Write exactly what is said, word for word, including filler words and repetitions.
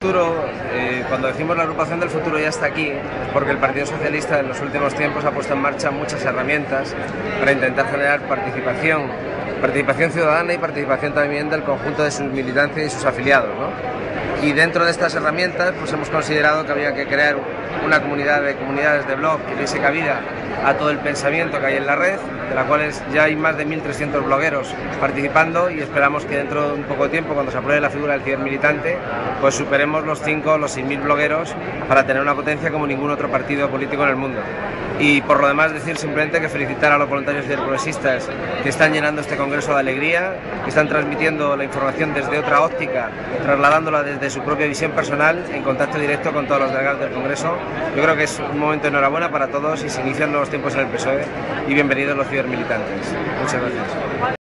futuro, eh, cuando decimos la agrupación del futuro ya está aquí, es porque el Partido Socialista en los últimos tiempos ha puesto en marcha muchas herramientas para intentar generar participación, participación ciudadana y participación también del conjunto de sus militancia y sus afiliados, ¿no? Y dentro de estas herramientas pues hemos considerado que había que crear una comunidad de comunidades de blog que diese cabida a todo el pensamiento que hay en la red, de la cual ya hay más de mil trescientos blogueros participando, y esperamos que dentro de un poco de tiempo, cuando se apruebe la figura del cibermilitante, pues superemos los cinco o los seis mil blogueros para tener una potencia como ningún otro partido político en el mundo. Y por lo demás decir simplemente que felicitar a los voluntarios ciberprogresistas que están llenando este congreso de alegría, que están transmitiendo la información desde otra óptica, trasladándola desde su propia visión personal, en contacto directo con todos los delegados del congreso. Yo creo que es un momento de enhorabuena para todos y se inician nuevos tiempos en el P S O E, y bienvenidos los cibermilitantes. Muchas gracias.